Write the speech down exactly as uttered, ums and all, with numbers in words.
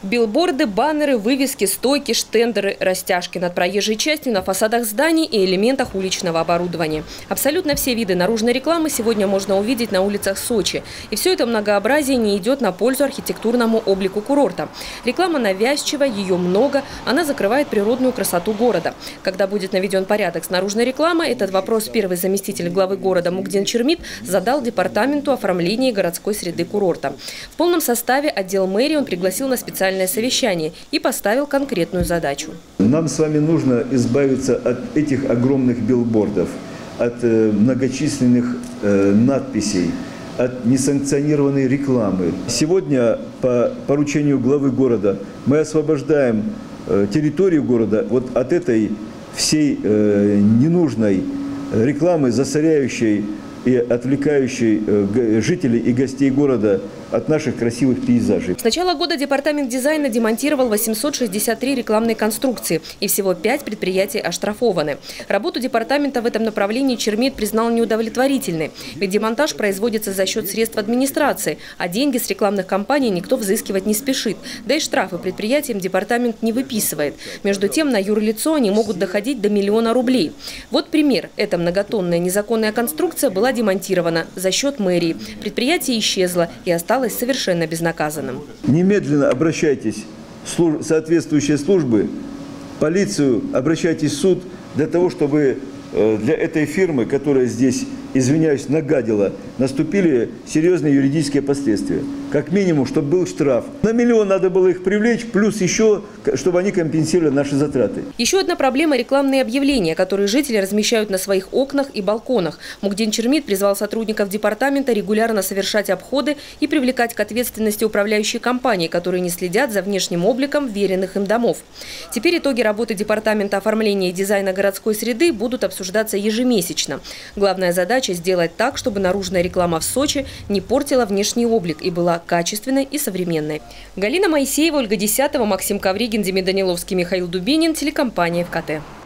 Билборды, баннеры, вывески, стойки, штендеры, растяжки над проезжей частью, на фасадах зданий и элементах уличного оборудования. Абсолютно все виды наружной рекламы сегодня можно увидеть на улицах Сочи. И все это многообразие не идет на пользу архитектурному облику курорта. Реклама навязчива, ее много, она закрывает природную красоту города. Когда будет наведен порядок с наружной рекламой, этот вопрос первый заместитель главы города Мугден Чермит задал департаменту оформления городской среды курорта. В полном составе отдел мэрии он пригласил на специальное совещание и поставил конкретную задачу. Нам с вами нужно избавиться от этих огромных билбордов, от э, многочисленных э, надписей, от несанкционированной рекламы. Сегодня по поручению главы города мы освобождаем э, территорию города вот от этой всей э, ненужной рекламы, засоряющей и отвлекающей э, жителей и гостей города от наших красивых пейзажей. С начала года департамент дизайна демонтировал восемьсот шестьдесят три рекламные конструкции, и всего пять предприятий оштрафованы. Работу департамента в этом направлении Чермит признал неудовлетворительной, ведь демонтаж производится за счет средств администрации, а деньги с рекламных кампаний никто взыскивать не спешит. Да и штрафы предприятиям департамент не выписывает. Между тем, на юрлицо они могут доходить до миллиона рублей. Вот пример. Эта многотонная незаконная конструкция была демонтирована за счет мэрии. Предприятие исчезло и осталось совершенно безнаказанным. Немедленно обращайтесь в соответствующие службы, полицию, обращайтесь в суд для того, чтобы для этой фирмы, которая здесь, извиняюсь, нагадила, наступили серьезные юридические последствия. Как минимум, чтобы был штраф. На миллион надо было их привлечь, плюс еще, чтобы они компенсировали наши затраты. Еще одна проблема – рекламные объявления, которые жители размещают на своих окнах и балконах. Мугден Чермит призвал сотрудников департамента регулярно совершать обходы и привлекать к ответственности управляющие компании, которые не следят за внешним обликом веренных им домов. Теперь итоги работы департамента оформления и дизайна городской среды будут обсуждаться ежемесячно. Главная задача – сделать так, чтобы наружная реклама в Сочи не портила внешний облик и была качественной и современной. Галина Моисеева, Ольга Десятова, Максим Ковригин, Демид Даниловский, Михаил Дубинин, телекомпания ФКТ.